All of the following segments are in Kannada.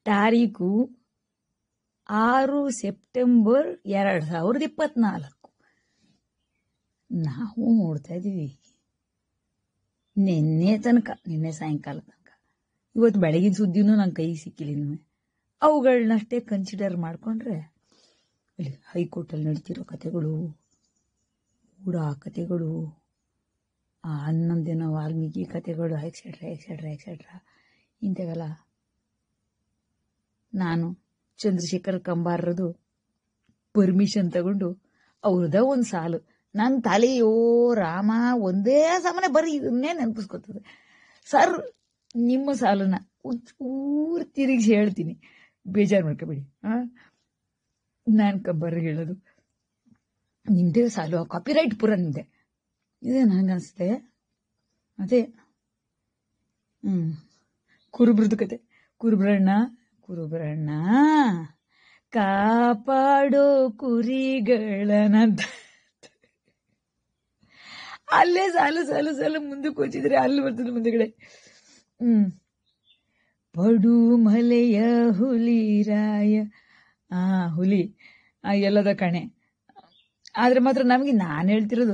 ತಾರೀಕು 6 ಸೆಪ್ಟೆಂಬರ್ 2024. ನಾವು ನೋಡ್ತಾ ಇದೀವಿ ನಿನ್ನೆ ಸಾಯಂಕಾಲ ತನಕ. ಇವತ್ತು ಬೆಳಗಿನ ಸುದ್ದಿನೂ ನನ್ನ ಕೈ ಸಿಕ್ಕಿಲ್ಲ ಇನ್ನೂ. ಅವುಗಳನ್ನಷ್ಟೇ ಕನ್ಸಿಡರ್ ಮಾಡ್ಕೊಂಡ್ರೆ ಅಲ್ಲಿ ಹೈಕೋರ್ಟಲ್ಲಿ ನಡೀತಿರೋ ಕಥೆಗಳು, ಊಡ ಕಥೆಗಳು, 11 ದಿನ ವಾಲ್ಮೀಕಿ ಕಥೆಗಳು, ಎಕ್ಸೆಟ್ರಾ ಎಕ್ಸೆಟ್ರಾ ಎಕ್ಸೆಟ್ರಾ ಇಂಥವೆಲ್ಲ ನಾನು ಚಂದ್ರಶೇಖರ್ ಕಂಬಾರದು ಪರ್ಮಿಷನ್ ತಗೊಂಡು ಅವ್ರದ ಒಂದು ಸಾಲು ನನ್ನ ತಲೆಯೋ ರಾಮ ಒಂದೇ ಸಮನೆ ಬರೀ ಇದನ್ನೇ ನೆನಪಿಸ್ಕೊತದೆ. ಸರ್, ನಿಮ್ಮ ಸಾಲನ್ನ ಒಂಚೂರು ತಿರುಗಿಸಿ ಹೇಳ್ತೀನಿ, ಬೇಜಾರು ಮಾಡ್ಕೋಬೇಡಿ. ನಾನು ಕಂಬಾರ ಹೇಳೋದು ನಿಮ್ದೇ ಸಾಲು, ಕಾಪಿರೈಟ್ ಪೂರ ನಿಮ್ದೆ. ಇದೇ ನನಗನ್ಸುತ್ತೆ. ಅದೇ ಕುರುಬ್ರದ್ದು ಕತೆ. ಕುರುಬ್ರಣ್ಣ ಕಾಪಾಡೋ ಕುರಿಗಳನ್ನಂತ ಅಲ್ಲೇ ಸಾಲು ಮುಂದಕ್ಕೆ ಹೋಚಿದ್ರೆ ಅಲ್ಲಿ ಬರ್ತದೆ ಮುಂದೆಗಡೆ. ಪಡು ಮಲೆಯ ಹುಲಿರಾಯ ಹುಲಿ ಎಲ್ಲದ ಕಣೆ. ಆದ್ರೆ ಮಾತ್ರ ನಮಗೆ ನಾನು ಹೇಳ್ತಿರೋದು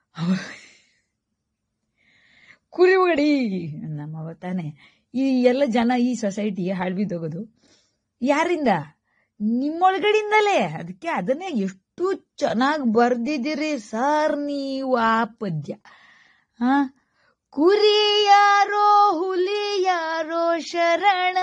ಕುರಿಗಡಿ ನಮ್ಮವ ತಾನೆ. ಈ ಎಲ್ಲ ಜನ ಈ ಸೊಸೈಟಿ ಹಾಳ್ಬಿದ್ದೋಗೋದು ಯಾರಿಂದ? ನಿಮ್ಮೊಳಗಡಿಂದಲೇ. ಅದಕ್ಕೆ ಅದನ್ನೇ ಎಷ್ಟು ಚೆನ್ನಾಗಿ ಬರ್ದಿದ್ದೀರಿ ಸರ್ ನೀವು ಆ ಪದ್ಯ. ಕುರಿ ಯಾರೋ ಹುಲಿ ಯಾರೋ ಶರಣ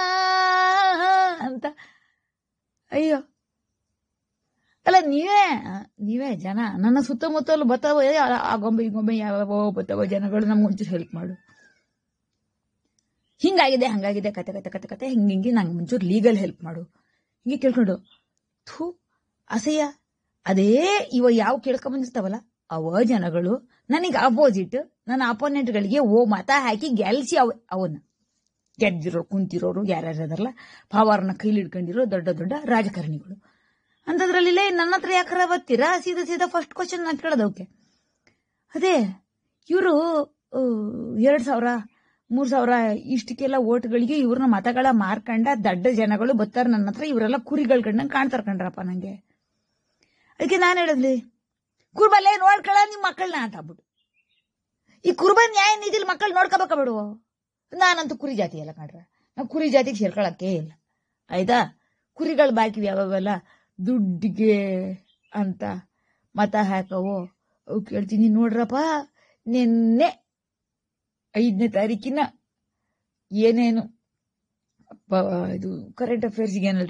ಅಂತ. ಅಯ್ಯೋ ಅಲ್ಲ, ನೀವೇ ಜನ ನನ್ನ ಸುತ್ತಮುತ್ತಲು ಬತ್ತಾವ, ಆ ಗೊಂಬೆ ಈ ಗೊಂಬೆ ಯಾವ ಬತ್ತಾವ ಜನಗಳು, ನಮ್ಗೊಂಚೂರು ಹೆಲ್ಪ್ ಮಾಡು. ಹಿಂಗಾಗಿದೆ ಹಂಗಾಗಿದೆ ಕತೆ ಹಿಂಗೆ ನಂಗೆ ಮುಂಚೂರು ಲೀಗಲ್ ಹೆಲ್ಪ್ ಮಾಡು. ಹಿಂಗೆ ಕೇಳ್ಕೊಂಡು ಥೂ ಅಸಹ್ಯ. ಅದೇ ಇವ ಯಾವ ಕೇಳ್ಕೊಂಬಂದಿರ್ತಾವಲ್ಲ ಅವ ಜನಗಳು ನನಗೆ ಅಪೋಸಿಟ್, ನನ್ನ ಅಪೋನೆಂಟ್ಗಳಿಗೆ ಮತ ಹಾಕಿ ಗೆಲ್ಸಿ ಅವನ್ನ ಗೆದ್ದಿರೋರು ಕುಂತಿರೋರು ಯಾರ್ಯಾರದಾರಲ್ಲ, ಪವರ್ನ ಕೈಲಿ ಹಿಡ್ಕೊಂಡಿರೋ ದೊಡ್ಡ ದೊಡ್ಡ ರಾಜಕಾರಣಿಗಳು. ಅಂತದ್ರಲ್ಲಿ ನನ್ನ ಹತ್ರ ಯಾಕರ ಬರ್ತೀರಾ? ಸೀದಾ ಫಸ್ಟ್ ಕ್ವಶನ್ ನಾನು ಕೇಳೋದಕ್ಕೆ. ಅದೇ ಇವರು 2,000 3,000 ಇಷ್ಟಕ್ಕೆಲ್ಲ ಓಟ್ಗಳಿಗೆ ಇವ್ರನ್ನ ಮತಗಳ ಮಾರ್ಕಂಡ ದಡ್ಡ ಜನಗಳು ಬರ್ತಾರೆ ನನ್ನ ಹತ್ರ. ಇವರೆಲ್ಲ ಕುರಿಗಳು ಕಂಡಂಗೆ ಕಾಣ್ತಾರ ಕಂಡ್ರಪ್ಪ ನಂಗೆ. ಅದಕ್ಕೆ ನಾನು ಹೇಳಿದ್ಲಿ, ಕುರ್ಬಲ್ಲೇ ನೋಡ್ಕೊಳ ನಿಮ್ ಮಕ್ಕಳನ್ನ ಅಂತ ಆಗ್ಬಿಟ್ಟು. ಈ ಕುರ್ಬನ್ ನ್ಯಾಯ ನಿಧಿಲಿ ಮಕ್ಕಳು ನೋಡ್ಕೋಬೇಕ ಬಿಡು. ನಾನಂತೂ ಕುರಿ ಜಾತಿ ಎಲ್ಲ ಕಂಡ್ರ, ನಾವು ಕುರಿ ಜಾತಿಗೆ ಸೇರ್ಕೊಳಕ್ಕೆ ಇಲ್ಲ ಆಯ್ತಾ. ಕುರಿಗಳು ಬಾಕಿವಿ ಯಾವೆಲ್ಲ ದುಡ್ಡಿಗೆ ಅಂತ ಮತ ಹಾಕವು ಅವು ಕೇಳ್ತೀನಿ. ನೋಡ್ರಪ್ಪ, ನಿನ್ನೆ 5ನೇ ತಾರೀಕಿನ ಏನೇನು ಇದು ಕರೆಂಟ್ ಅಫೇರ್ಸ್ಗೆ ಏನ್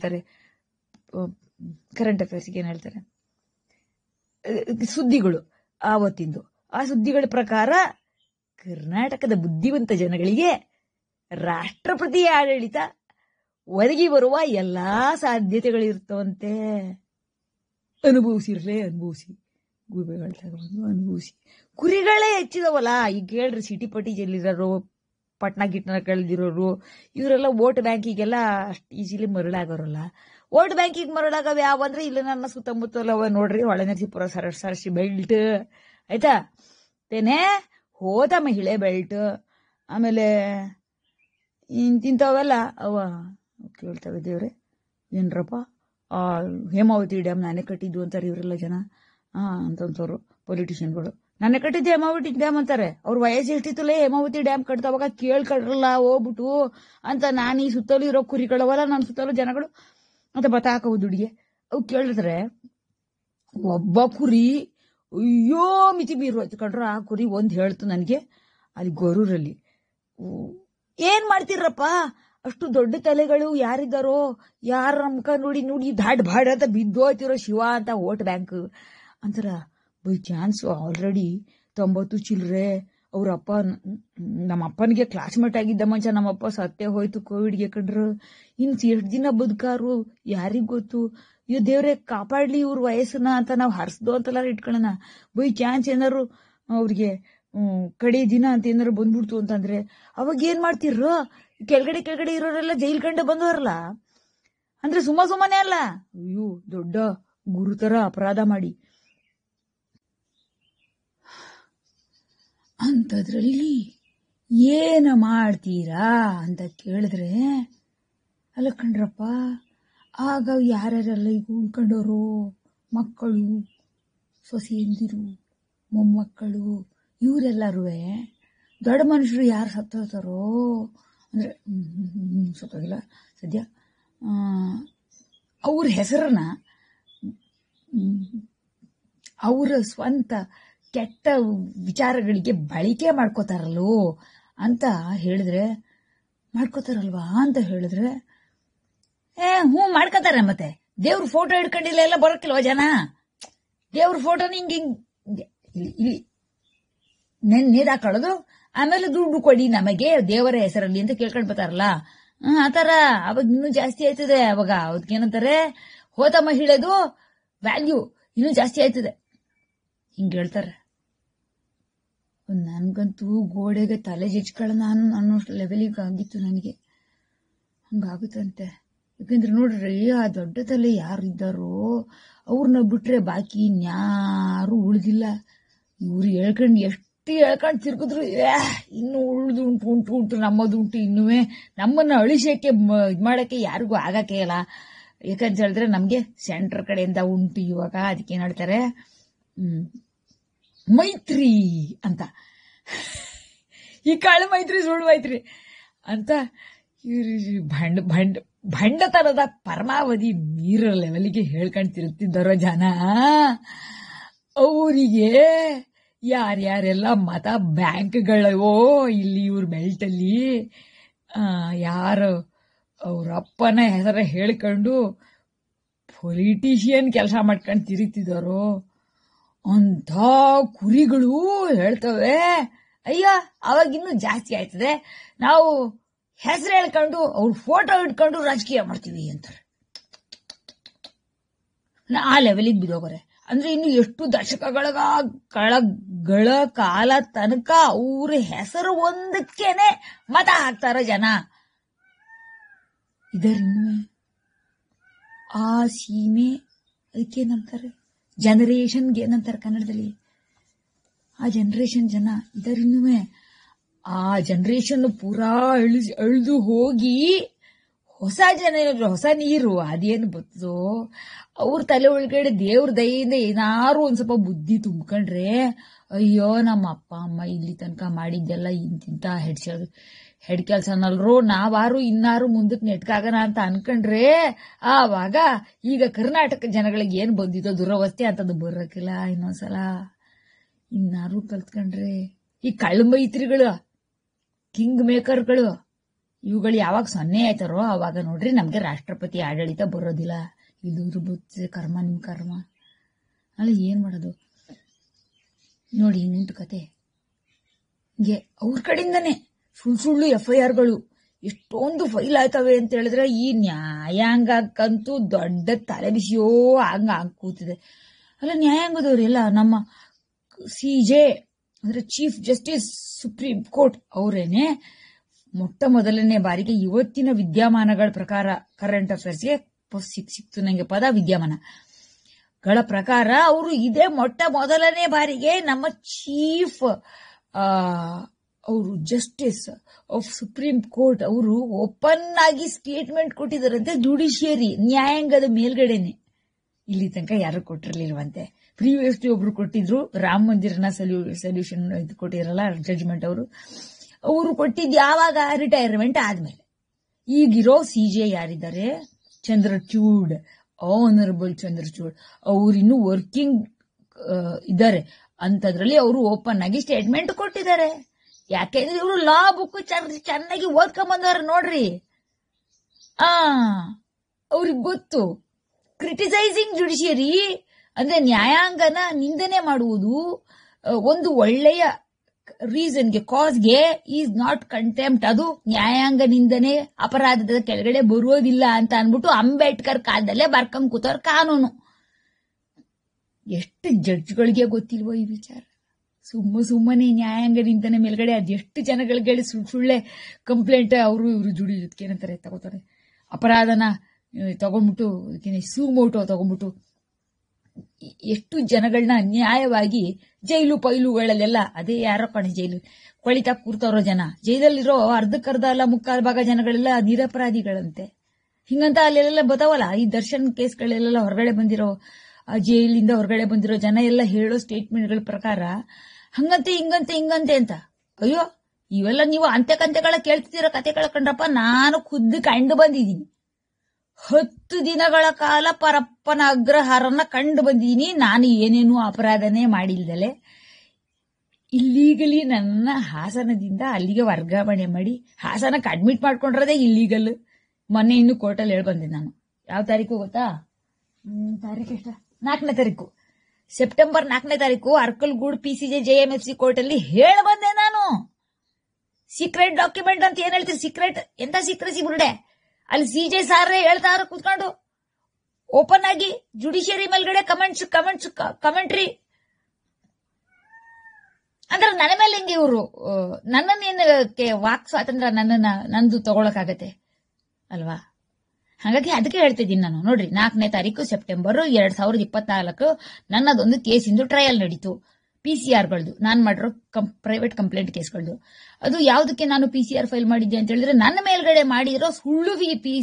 ಹೇಳ್ತಾರೆ ಸುದ್ದಿಗಳು ಆವತ್ತಿಂದು, ಆ ಸುದ್ದಿಗಳ ಪ್ರಕಾರ ಕರ್ನಾಟಕದ ಬುದ್ಧಿವಂತ ಜನಗಳಿಗೆ ರಾಷ್ಟ್ರಪತಿ ಆಡಳಿತ ಒದಗಿ ಬರುವ ಎಲ್ಲಾ ಸಾಧ್ಯತೆಗಳಿರ್ತವಂತೆ. ಅನುಭವಿಸಿ ಗೂಬೆಗಳ ತಗೊಂಡು ಅನುಭವಿಸಿ. ಕುರಿಗಳೇ ಹೆಚ್ಚಿದವಲ್ಲ ಈಗ ಕೇಳ್ರಿ. ಸಿಟಿ ಪಟಿ ಜಲ್ಲಿರೋರು, ಪಟ್ನಾ ಗಿಟ್ನ ಕಳೆದಿರೋರು ಇವರೆಲ್ಲ ವೋಟ್ ಬ್ಯಾಂಕಿಗೆಲ್ಲ ಅಷ್ಟು ಈಸಿಲಿ ಮರಳಾಗೋರಲ್ಲ. ವೋಟ್ ಬ್ಯಾಂಕಿಗೆ ಮರಳಾಗವ ಯಾವಂದ್ರೆ ಇಲ್ಲ ನನ್ನ ಸುತ್ತಮುತ್ತಲವ ನೋಡ್ರಿ, ಹೊಳೆನರಸೀಪುರ ಸರಸಿ ಬೆಲ್ಟ್ ಆಯ್ತಾ, ತೇನೆ ಹೋದ ಮಹಿಳೆ ಬೆಲ್ಟ್, ಆಮೇಲೆ ಇಂತಿಂತವೆಲ್ಲ ಅವ ಕೇಳ್ತಾವೆ. ದೇವ್ರೆ ಏನ್ರಪ್ಪ ಹೇಮಾವತಿ ಡ್ಯಾಮ್ ನಾನೇ ಕಟ್ಟಿದ್ದು ಅಂತಾರೆ ಇವರೆಲ್ಲ ಜನ ಅಂತಂತವ್ರು ಪೊಲಿಟಿಷಿಯನ್ಗಳು. ನಾನೇ ಕಟ್ಟಿದ್ದೆ ಹೇಮಾವತಿ ಡ್ಯಾಮ್ ಅಂತಾರೆ. ಅವ್ರ ವಯಸ್ಸು ಎಷ್ಟಿತ್ತಲೇ ಹೇಮಾವತಿ ಡ್ಯಾಮ್ ಕಟ್ತವಾಗ ಕೇಳ್ಕಡ್ರಲ್ಲ ಹೋಗ್ಬಿಟ್ಟು ಅಂತ. ನಾನು ಈ ಸುತ್ತಲೂ ಇರೋ ಕುರಿಗಳವಲ್ಲ, ನನ್ನ ಸುತ್ತಲೂ ಜನಗಳು ಅಂತ ಬತ್ತಾಕವು ದುಡ್ಡಿಗೆ ಅವು ಕೇಳಿದ್ರೆ ಒಬ್ಬ ಕುರಿ ಅಯ್ಯೋ ಮಿತಿ ಮೀರೋಯ್ತು ಕಡ್ರ. ಆ ಕುರಿ ಒಂದ್ ಹೇಳ್ತು ನನಗೆ ಅಲ್ಲಿ ಗೊರೂರಲ್ಲಿ, ಏನ್ ಮಾಡ್ತಿರಪ್ಪ ಅಷ್ಟು ದೊಡ್ಡ ತಲೆಗಳು ಯಾರಿದ್ದಾರೋ, ಯಾರ ಮುಖ ನೋಡಿ ದಾಡ್ ಬಾಡ್ ಅಂತ ಬಿದ್ದೋಯ್ತಿರೋ ಶಿವ ಅಂತ ವೋಟ್ ಬ್ಯಾಂಕ್ ಅಂತಾರ. ಬೈ ಚಾನ್ಸ್ ಆಲ್ರೆಡಿ 90 ಚಿಲ್ಲರೆ ಅವ್ರ ಅಪ್ಪ, ನಮ್ಮ ಅಪ್ಪನಿಗೆ ಕ್ಲಾಸ್ಮೇಟ್ ಆಗಿದ್ದ ಮಂಚ ನಮ್ಮಪ್ಪ ಸತ್ತೇ ಹೋಯ್ತು ಕೋವಿಡ್ಗೆ ಕಂಡ್ರು. ಇನ್ ಎಷ್ಟು ದಿನ ಬದುಕಾರು ಯಾರಿಗ್ ಗೊತ್ತು. ಇವ್ ದೇವ್ರೆ ಕಾಪಾಡ್ಲಿ ಇವ್ರ ವಯಸ್ಸನ್ನ ಅಂತ ನಾವು ಹರ್ಸ್ದೋ ಅಂತೆಲ್ಲ ಇಟ್ಕೊಳ್ಳೋಣ. ಬೈ ಚಾನ್ಸ್ ಏನಾರು ಅವ್ರಿಗೆ ಕಡೆ ದಿನ ಅಂತ ಏನಾರು ಬಂದ್ಬಿಡ್ತು ಅಂತಂದ್ರೆ ಅವಾಗ ಏನ್ ಮಾಡ್ತಿರ್ರೋ? ಕೆಳಗಡೆ ಇರೋರೆಲ್ಲ ಜೈಲ್ ಕಂಡು ಬಂದವರಲ್ಲ ಅಂದ್ರೆ ಸುಮ್ಮನೆ ಅಲ್ಲ, ಅಯ್ಯೋ ದೊಡ್ಡ ಗುರುತರ ಅಪರಾಧ ಮಾಡಿ ಅಂಥದ್ರಲ್ಲಿ ಏನ ಮಾಡ್ತೀರಾ ಅಂತ ಕೇಳಿದ್ರೆ ಅಲ್ಲ ಕಣ್ರಪ್ಪ, ಆಗ ಯಾರ್ಯಾರೆಲ್ಲ ಈಗ ಉಳ್ಕೊಂಡವರು, ಮಕ್ಕಳು, ಸೊಸೆಯಂದಿರು, ಮೊಮ್ಮಕ್ಕಳು, ಇವರೆಲ್ಲರೂ ದೊಡ್ಡ ಮನುಷ್ಯರು ಯಾರು ಸತ್ತೋತಾರೋ ಅಂದರೆ ಸತ್ತೋಗಿಲ್ಲ ಸದ್ಯ, ಅವ್ರ ಹೆಸರನ್ನ ಅವರ ಸ್ವಂತ ಕೆಟ್ಟ ವಿಚಾರಗಳಿಗೆ ಬಳಕೆ ಮಾಡ್ಕೋತಾರಲ್ಲೋ ಅಂತ ಹೇಳಿದ್ರೆ, ಮಾಡ್ಕೋತಾರಲ್ವಾ ಅಂತ ಹೇಳಿದ್ರೆ, ಹ್ಞೂ ಮಾಡ್ಕೋತಾರೆ. ಮತ್ತೆ ದೇವ್ರ ಫೋಟೋ ಹಿಡ್ಕೊಂಡಿಲ್ಲ ಎಲ್ಲ ಬರೋಕ್ಕಿಲ್ವ ಜನ? ದೇವ್ರ ಫೋಟೋನ ಇಲ್ಲಿ ನೇದಾಕೊಳ್ಳೋದು, ಆಮೇಲೆ ದುಡ್ಡು ಕೊಡಿ ನಮಗೆ ದೇವರ ಹೆಸರಲ್ಲಿ ಅಂತ ಕೇಳ್ಕೊಂಡ್ ಬರ್ತಾರಲ್ಲ, ಆತರ ಅವಾಗ ಇನ್ನೂ ಜಾಸ್ತಿ ಆಯ್ತದೆ. ಅವಾಗ ಅದಕ್ಕೇನಂತಾರೆ, ಹೋದ ಮಹಿಳೆದು ವ್ಯಾಲ್ಯೂ ಇನ್ನೂ ಜಾಸ್ತಿ ಆಯ್ತದೆ. ಹಿಂಗೆ ಹೇಳ್ತಾರೆ. ನನ್ಗಂತೂ ಗೋಡೆಗೆ ತಲೆ ಜಜ್ಕೊಳ್ಳೋಣ ಅನ್ನೋಷ್ಟು ಲೆವೆಲಿಗೆ ಆಗಿತ್ತು ನನಗೆ. ಹಂಗಾಗುತ್ತಂತೆ. ಯಾಕಂದ್ರೆ ನೋಡ್ರಿ, ಆ ದೊಡ್ಡ ತಲೆ ಯಾರು ಇದ್ದಾರೋ ಅವ್ರನ್ನ ಬಿಟ್ರೆ ಬಾಕಿ ಇನ್ಯಾರು ಉಳಿದಿಲ್ಲ. ಇವ್ರು ಎಷ್ಟು ಹೇಳ್ಕೊಂಡು ತಿರ್ಗಿದ್ರು ಇನ್ನು ಉಂಟು ನಮ್ಮದುಂಟು, ಇನ್ನುವೇ ನಮ್ಮನ್ನ ಅಳಿಸಕ್ಕೆ ಇದ್ ಮಾಡಕ್ಕೆ ಯಾರಿಗೂ ಆಗಕ್ಕೆ ಇಲ್ಲ. ಯಾಕಂತ ಹೇಳಿದ್ರೆ ನಮ್ಗೆ ಸೆಂಟ್ರ್ ಕಡೆಯಿಂದ ಉಂಟು ಇವಾಗ. ಅದಕ್ಕೇನ್ ಹೇಳ್ತಾರೆ, ಮೈತ್ರಿ ಅಂತ, ಈ ಕಾಳು ಮೈತ್ರಿ ಸುಳ್ಳು ಮೈತ್ರಿ ಅಂತ ಭಂಡತನದ ಪರಮಾವಧಿ ಮೀರ ಲೆವೆಲ್ಗೆ ಹೇಳ್ಕೊಂಡು ತಿರುಗ್ತಿದ್ದಾರೋ ಜನ. ಅವರಿಗೆ ಯಾರ್ಯಾರೆಲ್ಲ ಮತ ಬ್ಯಾಂಕ್ಗಳವೋ ಇಲ್ಲಿ ಇವ್ರ ಬೆಲ್ಟಲ್ಲಿ, ಯಾರು ಅವ್ರ ಅಪ್ಪನ ಹೆಸರ ಹೇಳ್ಕೊಂಡು ಪೊಲಿಟಿಷಿಯನ್ ಕೆಲಸ ಮಾಡ್ಕೊಂಡು ತಿರುಗ್ತಿದ್ದಾರೋ ಅಂತ ಕುರಿಗಳು ಹೇಳ್ತವೆ, ಅಯ್ಯ ಅವಾಗಿನ್ನೂ ಜಾಸ್ತಿ ಆಯ್ತದೆ, ನಾವು ಹೆಸರು ಹೇಳ್ಕೊಂಡು ಅವ್ರ ಫೋಟೋ ಇಟ್ಕೊಂಡು ರಾಜಕೀಯ ಮಾಡ್ತೀವಿ ಅಂತಾರೆ. ಆ ಲೆವೆಲಿಗೆ ಬಿದ್ದೋಗರೆ. ಅಂದ್ರೆ ಇನ್ನು ಎಷ್ಟು ದಶಕಗಳ ಕಾಲ ತನಕ ಅವ್ರ ಹೆಸರು ಒಂದಕ್ಕೇನೆ ಮತ ಹಾಕ್ತಾರ ಜನ. ಇದರಿನ್ನು ಆ ಸೀಮೆ ಅದಕ್ಕೇನಂತಾರೆ, ಜನರೇಷನ್ಗೆ ಏನಂತಾರೆ ಕನ್ನಡದಲ್ಲಿ, ಆ ಜನರೇಷನ್ ಜನ ಇದರಿನ್ನು ಆ ಜನರೇಷನ್ ಪೂರಾ ಅಳ್ದು ಹೋಗಿ ಹೊಸ ನೀರು ಅದೇನು ಬರ್ತದೋ ಅವ್ರ ತಲೆ ಒಳಗಡೆ ದೇವ್ರ ದಯೆಯಿಂದ ಏನಾರು ಒಂದ್ ಸ್ವಲ್ಪ ಬುದ್ಧಿ ತುಂಬ್ಕೊಂಡ್ರೆ, ಅಯ್ಯೋ ನಮ್ಮ ಅಪ್ಪ ಅಮ್ಮ ಇಲ್ಲಿ ತನಕ ಮಾಡಿದ್ದೆಲ್ಲ ಇಂತಿಂತ ಹೆಡ್ ಕೆಲ್ಸನಲ್ರು, ನಾವಾರು ಇನ್ನಾರು ಮುಂದಕ್ಕೆ ನೆಟ್ಕಾಗಣ ಅಂತ ಅನ್ಕೊಂಡ್ರೆ, ಆವಾಗ ಈಗ ಕರ್ನಾಟಕ ಜನಗಳಿಗೆ ಏನ್ ಬಂದಿತ್ತೋ ದುರವಸ್ಥೆ ಅಂತದ್ದು ಬರಕ್ಕಿಲ್ಲ. ಇನ್ನೊಂದ್ಸಲ ಇನ್ನಾರು ಕಲ್ತ್ಕೊಂಡ್ರೆ ಈ ಕಳ್ಳಮೈತ್ರಿಗಳು, ಕಿಂಗ್ ಮೇಕರ್ಗಳು, ಇವುಗಳು ಯಾವಾಗ 0 ಆಯ್ತಾರೋ ಅವಾಗ ನೋಡ್ರಿ ನಮ್ಗೆ ರಾಷ್ಟ್ರಪತಿ ಆಡಳಿತ ಬರೋದಿಲ್ಲ. ಇದು ಬುತ್ತೆ ಕರ್ಮ, ನಿಮ್ ಕರ್ಮ ಅಲ್ಲ, ಏನ್ ಮಾಡೋದು ನೋಡಿ. ಇನ್ನುಂಟು ಕತೆ ಹಿಂಗೆ ಅವ್ರ ಕಡೆಯಿಂದಾನೆ ಸುಳ್ಳು FIRಗಳು ಎಷ್ಟೊಂದು ಫೈಲ್ ಆಯ್ತವೆ ಅಂತ ಹೇಳಿದ್ರೆ, ಈ ನ್ಯಾಯಾಂಗಕ್ಕಂತೂ ದೊಡ್ಡ ತಲೆ ಬಿಸಿಯೋ ಹಂಗ ಕೂತಿದೆ. ಅಲ್ಲ, ನ್ಯಾಯಾಂಗದವ್ರೆಲ್ಲ ನಮ್ಮ CJ ಅಂದ್ರೆ ಚೀಫ್ ಜಸ್ಟಿಸ್ ಸುಪ್ರೀಂ ಕೋರ್ಟ್ ಅವರೇನೆ ಮೊದಲನೇ ಬಾರಿಗೆ ಇವತ್ತಿನ ವಿದ್ಯಮಾನಗಳ ಪ್ರಕಾರ, ಕರೆಂಟ್ ಅಫೇರ್ಸ್ಗೆ ಸಿಕ್ತು ನಂಗೆ ಪದ, ವಿದ್ಯಮಾನಗಳ ಪ್ರಕಾರ ಅವರು ಇದೇ ಮೊದಲನೇ ಬಾರಿಗೆ ನಮ್ಮ ಚೀಫ್ ಅವರು ಜಸ್ಟಿಸ್ ಆಫ್ ಸುಪ್ರೀಂ ಕೋರ್ಟ್ ಅವರು ಓಪನ್ ಆಗಿ ಸ್ಟೇಟ್ಮೆಂಟ್ ಕೊಟ್ಟಿದ್ದಾರಂತೆ. ಜುಡಿಷಿಯರಿ ನ್ಯಾಯಾಂಗದ ಮೇಲ್ಗಡೆನೆ ಇಲ್ಲಿ ತನಕ ಯಾರು ಕೊಟ್ಟಿರ್ಲಿಲ್ವಂತೆ. ಪ್ರೀವಿಯಸ್ಲಿ ಒಬ್ರು ಕೊಟ್ಟಿದ್ರು, ರಾಮ ಮಂದಿರನ ಸೊಲ್ಯೂಷನ್ ಇದು ಕೊಟ್ಟಿರಲ್ಲ ಜಡ್ಜ್ಮೆಂಟ್, ಅವರು ಕೊಟ್ಟಿದ್ದು ಯಾವಾಗ, ರಿಟೈರ್ಮೆಂಟ್ ಆದ್ಮೇಲೆ. ಈಗಿರೋ CJ ಯಾರಿದ್ದಾರೆ, ಚಂದ್ರಚೂಡ್, ಆನರಬಲ್ ಚಂದ್ರಚೂಡ್, ಅವ್ರಿನ್ನೂ ವರ್ಕಿಂಗ್ ಇದ್ದಾರೆ ಅಂತದ್ರಲ್ಲಿ ಅವರು ಓಪನ್ ಆಗಿ ಸ್ಟೇಟ್ಮೆಂಟ್ ಕೊಟ್ಟಿದ್ದಾರೆ. ಯಾಕೆಂದ್ರೆ ಇವರು ಲಾ ಬುಕ್ ಚೆನ್ನಾಗಿ ಓದ್ಕೊಂಬಂದವ್ರ ನೋಡ್ರಿ. ಅವ್ರಿಗೆ ಗೊತ್ತು, ಕ್ರಿಟಿಸೈಸಿಂಗ್ ಜುಡಿಷಿಯರಿ ಅಂದ್ರೆ ನ್ಯಾಯಾಂಗನ ನಿಂದನೆ ಮಾಡುವುದು ಒಂದು ಒಳ್ಳೆಯ ರೀಸನ್ಗೆ, ಕಾಸ್ಗೆ ಈಸ್ ನಾಟ್ ಕಂಟೆಂಪ್ಟ್, ಅದು ನ್ಯಾಯಾಂಗ ನಿಂದನೆ ಅಪರಾಧದ ಕೆಳಗಡೆ ಬರುವುದಿಲ್ಲ ಅಂತ ಅನ್ಬಿಟ್ಟು ಅಂಬೇಡ್ಕರ್ ಕಾಲದಲ್ಲೇ ಬರ್ಕೊಂಡ್ ಕೂತವ್ರ ಕಾನೂನು. ಎಷ್ಟು ಜಡ್ಜ್ಗಳಿಗೆ ಗೊತ್ತಿಲ್ವೋ ಈ ವಿಚಾರ. ಸುಮ್ಮನೆ ನ್ಯಾಯಾಂಗ ನಿಂದನೆ ಮೇಲ್ಗಡೆ ಅದೆಷ್ಟು ಜನಗಳಿಗೆ ಸುಳ್ಳೆ ಕಂಪ್ಲೇಂಟ್ ಅವರು ಇವರು ಏನಂತಾರೆ ತಗೋತಾರೆ, ಅಪರಾಧನ ತಗೊಂಡ್ಬಿಟ್ಟು ಸೂಮೋಟೋ ತಗೊಂಡ್ಬಿಟ್ಟು ಎಷ್ಟು ಜನಗಳನ್ನ ಅನ್ಯಾಯವಾಗಿ ಜೈಲು ಪೈಲುಗಳಲ್ಲೆಲ್ಲ, ಅದೇ ಯಾರೋ ಕಣೆ ಜೈಲು ಕೊಳಿತಾ ಕೂರ್ತವ್ರೋ ಜನ, ಜೈಲಲ್ಲಿರೋ ಅರ್ಧಕ್ಕರ್ಧ ಅಲ್ಲ ಮುಕ್ಕಾಲು ಭಾಗ ಜನಗಳೆಲ್ಲ ನಿರಪರಾಧಿಗಳಂತೆ. ಹಿಂಗಂತ ಅಲ್ಲೆಲ್ಲ ಬರ್ತಾವಲ್ಲ, ಈ ದರ್ಶನ್ ಕೇಸ್ಗಳೆಲ್ಲ ಹೊರಗಡೆ ಬಂದಿರೋ, ಜೈಲಿಂದ ಹೊರಗಡೆ ಬಂದಿರೋ ಜನ ಎಲ್ಲ ಹೇಳೋ ಸ್ಟೇಟ್ಮೆಂಟ್ಗಳ ಪ್ರಕಾರ ಹಂಗಂತೆ ಹಿಂಗಂತೆ ಅಂತ. ಅಯ್ಯೋ, ಇವೆಲ್ಲ ನೀವು ಅಂತ್ಯಕಂತ್ಯಗಳ ಕೇಳ್ತಿದ್ದೀರೋ ಕತೆಗಳ ಕಂಡ್ರಪ್ಪ. ನಾನು ಖುದ್ದು ಕಂಡು ಬಂದಿದ್ದೀನಿ. 10 ದಿನಗಳ ಕಾಲ ಪರಪ್ಪನ ಅಗ್ರಹಾರನ ಕಂಡು ಬಂದಿದ್ದೀನಿ. ನಾನು ಏನೇನು ಅಪರಾಧನೇ ಮಾಡಿಲ್ದಲೆ ಇಲ್ಲೀಗಲಿ ನನ್ನ ಹಾಸನದಿಂದ ಅಲ್ಲಿಗೆ ವರ್ಗಾವಣೆ ಮಾಡಿ ಹಾಸನಕ್ಕೆ ಅಡ್ಮಿಟ್ ಮಾಡ್ಕೊಂಡ್ರದೇ ಇಲ್ಲೀಗಲ್. ಮೊನ್ನೆ ಇನ್ನು ಕೋರ್ಟಲ್ಲಿ ಹೇಳ್ಬಂದೆ ನಾನು. ಯಾವ ತಾರೀಕು ಗೊತ್ತಾ? ತಾರೀಕು ಎಷ್ಟ? 4ನೇ ತಾರೀಕು, ಸೆಪ್ಟೆಂಬರ್ 4ನೇ ತಾರೀಕು ಅರ್ಕಲ್ಗೂಡ್ PCJ JMFC ಕೋರ್ಟಲ್ಲಿ ಹೇಳ್ಬಂದೆ ನಾನು. ಸೀಕ್ರೆಟ್ ಡಾಕ್ಯುಮೆಂಟ್ ಅಂತ ಏನ್ ಹೇಳ್ತೀರಿ? ಸೀಕ್ರೆಟ್ ಎಂತ ಸೀಕ್ರೆಸಿ ಬುರುಡೆ? ಅಲ್ಲಿ CJ ಸಾರೇ ಹೇಳ್ತಾರ ಕೂತ್ಕೊಂಡು ಓಪನ್ ಆಗಿ ಜುಡಿಷಿಯರಿ ಮೇಲ್ಗಡೆ ಕಮೆಂಟ್ರಿ. ಅಂದ್ರೆ ನನ್ನ ಮೇಲೆ ಹೆಂಗೆ ಇವರು ನನ್ನನ್ನೇನಕ್ಕೆ ವಾಕ್ ಸ್ವಾತಂತ್ರ್ಯ ನಂದು ತಗೊಳಕಾಗತ್ತೆ ಅಲ್ವಾ? ಹಾಗಾಗಿ ಅದಕ್ಕೆ ಹೇಳ್ತಿದ್ದೀನಿ ನಾನು. ನೋಡ್ರಿ, 4ನೇ ತಾರೀಕು ಸೆಪ್ಟೆಂಬರ್ 2024 ನನ್ನದೊಂದು ಕೇಸಿಂದು ಟ್ರಯಲ್ ನಡೀತು. PCRಗಳದು, ನಾನು ಮಾಡಿರೋ ಪ್ರೈವೇಟ್ ಕಂಪ್ಲೇಂಟ್ ಕೇಸ್ಗಳದು. ಅದು ಯಾವುದಕ್ಕೆ ನಾನು PCR ಫೈಲ್ ಮಾಡಿದ್ದೆ ಅಂತ ಹೇಳಿದ್ರೆ, ನನ್ನ ಮೇಲ್ಗಡೆ ಮಾಡಿರೋ ಸುಳ್ಳು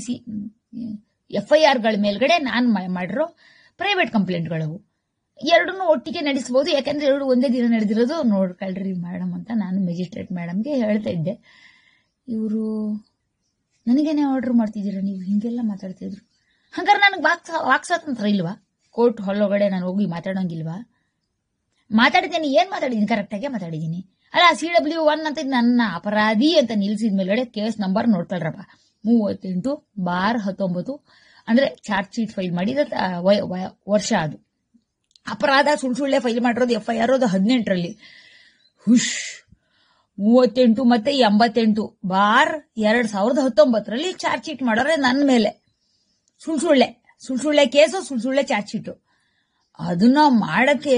FIRಗಳ ಮೇಲ್ಗಡೆ ನಾನು ಮಾಡಿರೋ ಪ್ರೈವೇಟ್ ಕಂಪ್ಲೇಂಟ್ಗಳವು. ಎರಡನ್ನೂ ಒಟ್ಟಿಗೆ ನಡೆಸಬಹುದು, ಯಾಕಂದ್ರೆ ಎರಡು ಒಂದೇ ದಿನ ನಡೆದಿರೋದು. ನೋಡ್ಕೊಳ್ರಿ ಮೇಡಮ್ ಅಂತ ನಾನು ಮ್ಯಾಜಿಸ್ಟ್ರೇಟ್ ಮೇಡಮ್ಗೆ ಹೇಳ್ತಾ ಇದ್ದೆ. ಇವರು ನನಗೇನೆ ಆರ್ಡರ್ ಮಾಡ್ತಿದ್ದೀರಾ ನೀವು, ಹಿಂಗೆಲ್ಲ ಮಾತಾಡ್ತಿದ್ರು. ಹಂಗಾರೆ ನನಗೆ ವಾಕ್ ಸ್ವಾತಂತ್ರ್ಯ ಇಲ್ವಾ? ಕೋರ್ಟ್ ಹೊಲೊಳಗಡೆ ನಾನು ಹೋಗಿ ಮಾತಾಡೋಂಗಿಲ್ವಾ? ಮಾತಾಡಿದ್ದೀನಿ. ಏನ್ ಮಾತಾಡಿದ್ದೀನಿ? ಕರೆಕ್ಟಾಗೆ ಮಾತಾಡಿದ್ದೀನಿ ಅಲ್ಲ. CW1 ಅಂತ ನನ್ನ ಅಪರಾಧಿ ಅಂತ ನಿಲ್ಸಿದ ಮೇಲ್ಗಡೆ ಕೇಸ್ ನಂಬರ್ ನೋಡ್ಕೊಳ್ರಪ್ಪ, 38/19 ಅಂದ್ರೆ ಚಾರ್ಜ್ ಶೀಟ್ ಫೈಲ್ ಮಾಡಿದ ವರ್ಷ. ಅದು ಅಪರಾಧ ಸುಳ್ಳೆ ಫೈಲ್ ಮಾಡಿರೋದು FIR ಅದು 18ರಲ್ಲಿ. ಹುಷ್, 38 ಮತ್ತೆ 88/2019ರಲ್ಲಿ ಚಾರ್ಜ್ ಶೀಟ್ ಮಾಡೋರೆ ನನ್ನ ಮೇಲೆ. ಸುಳ್ಳೆ ಕೇಸು, ಸುಳ್ಳೆ ಚಾರ್ಜ್ ಶೀಟು. ಅದನ್ನ ಮಾಡಕ್ಕೆ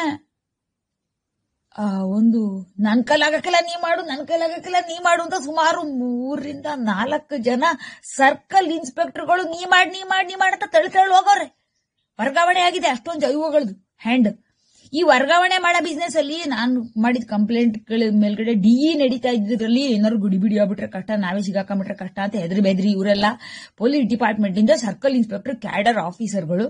ಒಂದು ನನ್ ಕೈಲಾಗಕ್ಕಿಲ್ಲ ನೀ ಮಾಡು ಅಂತ ಸುಮಾರು 3ರಿಂದ 4 ಜನ ಸರ್ಕಲ್ ಇನ್ಸ್ಪೆಕ್ಟರ್ಗಳು ನೀ ಮಾಡಿ ಅಂತ ತಳ್ಳಿ ಹೋಗೋರೆ. ವರ್ಗಾವಣೆ ಆಗಿದೆ ಅಷ್ಟೊಂದು ಜೈವಗಳದು ಹ್ಯಾಂಡ್. ಈ ವರ್ಗಾವಣೆ ಮಾಡೋ ಬಿಸ್ನೆಸ್ ಅಲ್ಲಿ ನಾನು ಮಾಡಿದ ಕಂಪ್ಲೇಂಟ್ಗಳ ಮೇಲ್ಗಡೆ DE ನಡೀತಾ ಇದ್ರಲ್ಲಿ ಏನಾದ್ರು ಗುಡಿಬಿಡಿ ಆಗ್ಬಿಟ್ರೆ ಕಷ್ಟ, ನಾವೇ ಸಿಗಾಕೊಂಡ್ಬಿಟ್ರೆ ಕಷ್ಟ ಅಂತ ಬೆದ್ರಿ ಇವರೆಲ್ಲ ಪೊಲೀಸ್ ಡಿಪಾರ್ಟ್ಮೆಂಟ್ ಇಂದ ಸರ್ಕಲ್ ಇನ್ಸ್ಪೆಕ್ಟರ್ ಕ್ಯಾಡರ್ ಆಫೀಸರ್ಗಳು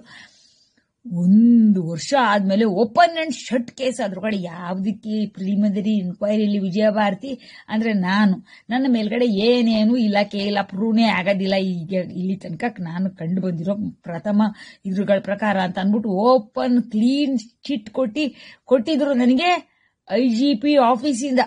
1 ವರ್ಷ ಆದ್ಮೇಲೆ ಓಪನ್ ಅಂಡ್ ಶಟ್ ಕೇಸ್. ಅದ್ರೊಳಗಡೆ ಯಾವ್ದಕ್ಕೆ ಪ್ರಿಲಿಮಿನರಿ ಇನ್ಕ್ವೈರಿಯಲ್ಲಿ ವಿಜಯಭಾರತಿ ಅಂದ್ರೆ ನನ್ನ ಮೇಲ್ಗಡೆ ಏನೇನು ಇಲಾಖೆ ಇಲ್ಲ, ಪ್ರೂವ್ನೇ ಆಗೋದಿಲ್ಲ ಈಗ ಇಲ್ಲಿ ತನಕ ನಾನು ಕಂಡು ಬಂದಿರೋ ಪ್ರಥಮ ಇದ್ರಗಳ ಪ್ರಕಾರ ಅಂತ ಅನ್ಬಿಟ್ಟು ಓಪನ್ ಕ್ಲೀನ್ ಚಿಟ್ ಕೊಟ್ಟಿದ್ರು ನನಗೆ IGP ಆಫೀಸಿಂದ.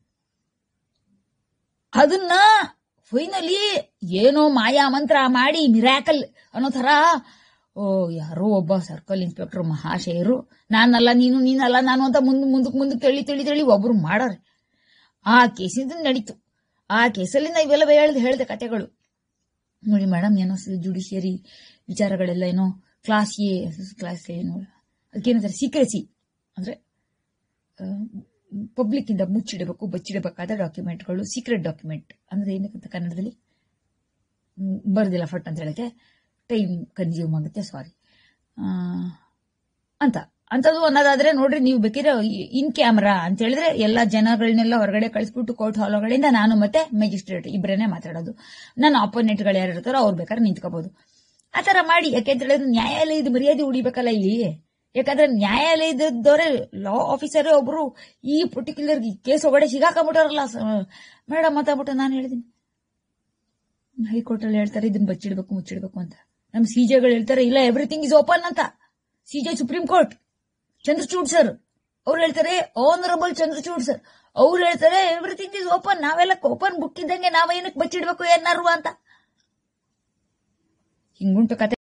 ಅದನ್ನ ಫೈನಲಿ ಏನೋ ಮಾಯಾ ಮಂತ್ರ ಮಾಡಿ ಮಿರಾಕಲ್ ಅನ್ನೋ ತರ ಯಾರೋ ಒಬ್ಬ ಸರ್ಕಲ್ ಇನ್ಸ್ಪೆಕ್ಟರ್ ಮಹಾಶಯರು ನಾನಲ್ಲ ನೀನಲ್ಲ ನಾನು ಅಂತ ಮುಂದಕ್ಕೆ ತಳ್ಳಿ ಒಬ್ರು ಮಾಡೋರೆ. ಆ ಕೇಸಿಂದ ನಡೀತು. ಆ ಕೇಸಲ್ಲಿ ಇವೆಲ್ಲ ಹೇಳಿದೆ ಕತೆಗಳು. ನೋಡಿ ಮೇಡಮ್, ಏನೋ ಜುಡಿಷಿಯರಿ ವಿಚಾರಗಳೆಲ್ಲ ಏನೋ ಕ್ಲಾಸ್ ಎ ಏನೋ ಅದಕ್ಕೇನಂತಾರೆ ಸೀಕ್ರೆಸಿ, ಅಂದ್ರೆ ಪಬ್ಲಿಕ್ ಇಂದ ಬಚ್ಚಿಡಬೇಕಾದ ಡಾಕ್ಯುಮೆಂಟ್ಗಳು. ಸೀಕ್ರೆಟ್ ಡಾಕ್ಯುಮೆಂಟ್ ಅಂದ್ರೆ ಏನಕ್ಕಂತ ಕನ್ನಡದಲ್ಲಿ ಬರ್ದಿಲ್ಲ ಫಟ್ ಅಂತ ಹೇಳಕ್ಕೆ, ಟೈಮ್ ಕನ್ಸ್ಯೂಮ್ ಆಗುತ್ತೆ, ಸಾರಿ ಅಂತದ್ದು ಅನ್ನೋದಾದ್ರೆ ನೋಡ್ರಿ, ನೀವು ಬೇಕಿದ್ರೆ ಇನ್ ಕ್ಯಾಮ್ರಾ ಅಂತ ಹೇಳಿದ್ರೆ ಎಲ್ಲ ಜನಗಳನ್ನೆಲ್ಲ ಹೊರಗಡೆ ಕಳಿಸ್ಬಿಟ್ಟು ಕೋರ್ಟ್ ಹಾಲ್ ಒಳಗಡೆಯಿಂದ ನಾನು ಮತ್ತೆ ಮ್ಯಾಜಿಸ್ಟ್ರೇಟ್ ಇಬ್ಬರೇನೆ ಮಾತಾಡೋದು. ನನ್ನ ಅಪೋನೆಂಟ್ಗಳು ಯಾರು ಇರ್ತಾರೋ ಅವ್ರು ಬೇಕಾದ್ರೆ ನಿಂತ್ಕೋಬಹುದು. ಆತರ ಮಾಡಿ, ಯಾಕೆಂತ ಹೇಳಿದ್ರೆ ನ್ಯಾಯಾಲಯದ ಮರ್ಯಾದೆ ಉಳಿಬೇಕಲ್ಲ ಇಲ್ಲಿ. ಯಾಕಂದ್ರೆ ನ್ಯಾಯಾಲಯದವರೇ ಲಾ ಆಫೀಸರೇ ಒಬ್ರು ಈ ಪರ್ಟಿಕ್ಯುಲರ್ ಕೇಸ್ ಒಳಗಡೆ ಸಿಗಾಕೊಂಡ್ಬಿಟ್ಟಾರಲ್ಲ ಮೇಡಮ್ ಮಾತಾಡ್ಬಿಟ್ಟು ನಾನು ಹೇಳಿದೀನಿ. ಹೈಕೋರ್ಟ್ ಅಲ್ಲಿ ಹೇಳ್ತಾರೆ ಇದನ್ನ ಮುಚ್ಚಿಡ್ಬೇಕು ಅಂತ. ನಮ್ CJಗಳು ಹೇಳ್ತಾರೆ ಇಲ್ಲ ಎವ್ರಿಥಿಂಗ್ ಇಸ್ ಓಪನ್ ಅಂತ. CJ supreme court Chandrachud sir ಅವ್ರು ಹೇಳ್ತಾರೆ, ಆನರಬಲ್ ಚಂದ್ರಚೂಡ್ ಸರ್ ಅವ್ರು ಹೇಳ್ತಾರೆ ಎವ್ರಿಥಿಂಗ್ ಇಸ್ ಓಪನ್. ನಾವೆಲ್ಲ ಓಪನ್ ಬುಕ್ ಇದ್ದಂಗೆ ನಾವೇನಕ್ಕೆ ಬಚ್ಚಿಡ್ಬೇಕು ಏನಾರು ಅಂತ. ಹಿಂಗುಂಟು ಕತೆ.